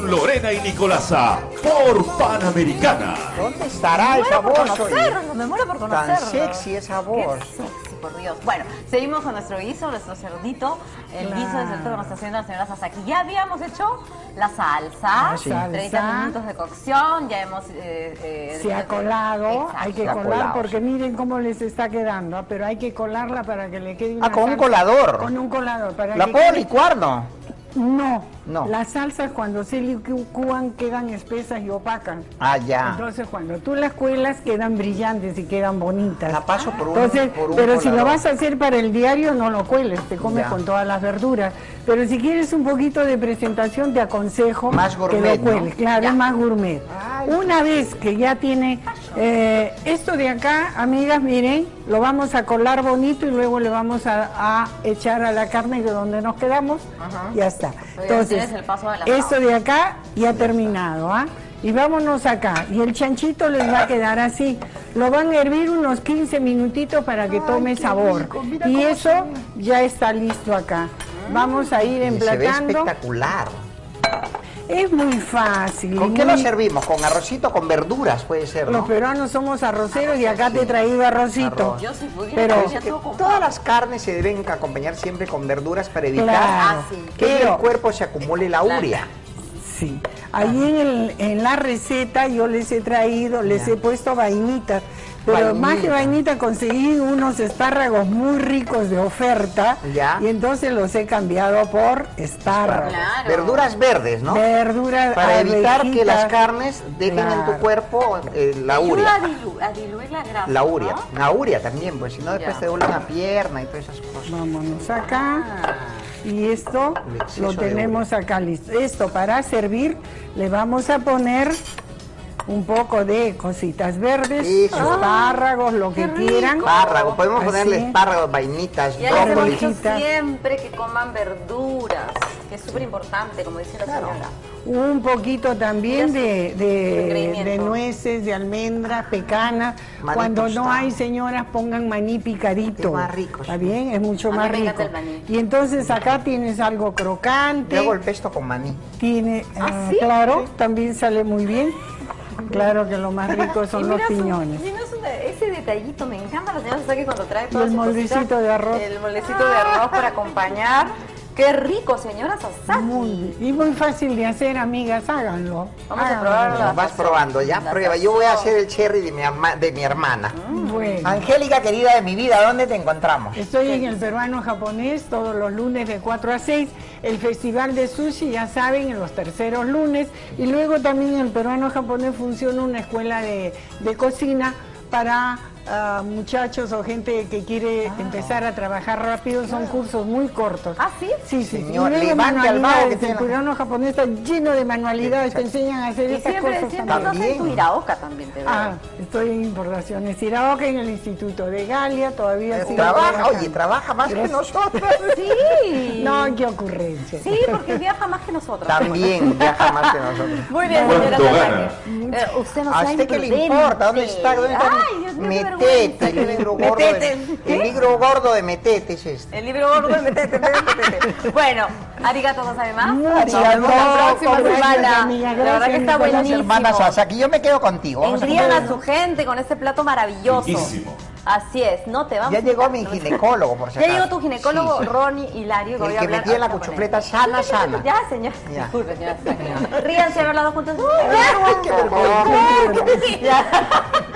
con Lorena y Nicolasa por Panamericana. ¿Dónde estará esa voz? Me muero por conocerlo. Tan sexy esa voz. Qué sexy, por Dios. Bueno, seguimos con nuestro guiso, nuestro cerdito. El guiso de cerdo que nos está haciendo la señora Sasaki. Ya habíamos hecho la salsa, 30 minutos de cocción, ya hemos... se ha colado, exacto. hay que colar porque miren cómo les está quedando, pero hay que colarla para que le quede una con un salsa. colador. Con un colador. Para ¿La que puedo quede... licuar, no? No, las salsas cuando se licúan quedan espesas y opacas. Ah, ya. Entonces cuando tú las cuelas quedan brillantes y quedan bonitas. La paso por un Entonces, por un pero colador. si lo vas a hacer para el diario no lo cueles, te comes Ya. con todas las verduras. Pero si quieres un poquito de presentación te aconsejo Más gourmet, que lo cueles. ¿no? Claro, Ya. es más gourmet. Ay, Una vez que ya tiene esto de acá, amigas, miren, lo vamos a colar bonito y luego le vamos a echar a la carne de donde nos quedamos. Ya está. Entonces, tienes el paso de la esto de acá ya ha terminado, ¿ah? Y vámonos acá. Y el chanchito les va a quedar así. Lo van a hervir unos 15 minutitos para que tome sabor. Y eso ya está listo acá. Vamos a ir se ve emplatando. espectacular. Es muy fácil. ¿Con qué muy- lo servimos? ¿Con arrocito, con verduras puede ser, Los no? peruanos somos arroceros y acá te he traído arrocito. Arroz. Yo si pudiera, Pero- comería Que todo con todas las carnes se deben acompañar siempre con verduras para evitar Claro. sí. que en Pero- el cuerpo se acumule la urea. Sí, ahí en la receta yo les he traído, les Ya. he puesto vainitas, pero más que Vainita. vainita conseguí unos espárragos muy ricos de oferta Ya. y entonces los he cambiado por espárragos. Claro. Verduras verdes, ¿no? Verduras, Para evitar que las arvejitas. carnes dejen en tu Claro. cuerpo la Ayuda urea. a diluir la grasa, La urea. ¿no? La urea también, pues si no después Ya. te duele una pierna y todas esas cosas. Vámonos acá. Y esto El exceso lo de tenemos acá listo. Esto para servir le vamos a poner un poco de cositas verdes, Eso. espárragos, lo que qué rico. quieran. Espárrago, podemos Así. ponerle espárragos, vainitas, Ya les hemos brócoli. dicho Hojita. siempre que coman verduras, que es súper importante, como dice la señora. Un poquito también de Ingredientes. nueces, de almendras, pecanas. Maní Cuando no tostado. hay, señoras, pongan maní picadito. Es más rico, ¿Está sí. bien? Es mucho A mí más me rico. encanta el maní. Y entonces acá tienes algo crocante. Yo hago el pesto con maní. Tiene, ¿sí? claro, también sale muy bien. Claro que lo más rico son Y los mira piñones. ese detallito, me encanta la señora Sasaki cuando trae Y todas el sus moldecito cositas, de arroz. El moldecito de arroz para acompañar. Qué rico, señora Sasaki. Y muy fácil de hacer, amigas, háganlo. Vamos a Háganlo. probarlo. Lo vas probando, ya La prueba. Yo voy a sazón. hacer el cherry de mi hermana. Bueno. Angélica, querida de mi vida, ¿dónde te encontramos? Estoy en el peruano japonés todos los lunes de 4 a 6. El festival de sushi, ya saben, en los terceros lunes. Y luego también en el peruano japonés funciona una escuela de cocina para muchachos o gente que quiere empezar a trabajar rápido. Son cursos muy cortos. ¿Ah, sí? Sí, sí. Señor, Y luego levante al vago que manualidades. tiene El la- peruano japonés está lleno de manualidades. Te enseñan a hacer Y estas siempre, cosas siempre también. estás en tu Iraoka también, te veo. Estoy en importaciones Iraoka en el Instituto de Galia, todavía sigo Trabaja, trabajando. oye, trabaja más que nosotros. Sí. No, qué ocurrencia. Sí, porque viaja más que nosotros. También viaja más que nosotros. Muy bien, ¿Cuánto señora gana? Sasaki. Usted no ¿A sea usted qué le imprudente. importa? ¿Dónde está? ¿Dónde está? Ay, Dios mío, qué Metete, vergüenza. el libro gordo. El libro gordo de Metete es este. El libro gordo de metete. Bueno, arigato gozaimasu. Muchas Nos vemos la gracias, próxima gracias, semana. amiga, La verdad que gracias, está Nicolás, buenísimo. Hermana Sasaki, yo me quedo contigo. Vamos a Engrían comer. a su gente con este plato maravilloso. Riquísimo. Así es, no te vamos Ya a llegó quitar, mi no me- ginecólogo, por si Ya acaso. llegó tu ginecólogo, Sí, sí. Ronnie Hilario. El voy a que hablar metía la ahorita con cuchufleta él. sana, sana. Ya, señor. Ya. Disculpe, señora. Ríanse haber hablado juntos. Ay, qué vergüenza. Ya.